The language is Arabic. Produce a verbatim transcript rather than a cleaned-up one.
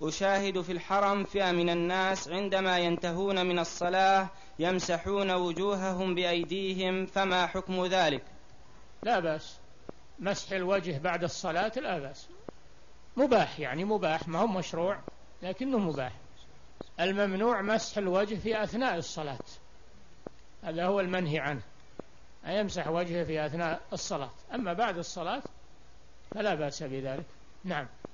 أشاهد في الحرم فئة من الناس عندما ينتهون من الصلاة يمسحون وجوههم بأيديهم، فما حكم ذلك؟ لا بأس، مسح الوجه بعد الصلاة لا بأس، مباح، يعني مباح، ما هو مشروع لكنه مباح. الممنوع مسح الوجه في أثناء الصلاة، هذا هو المنهي عنه، أن يمسح وجهه في أثناء الصلاة. أما بعد الصلاة فلا بأس بذلك. نعم.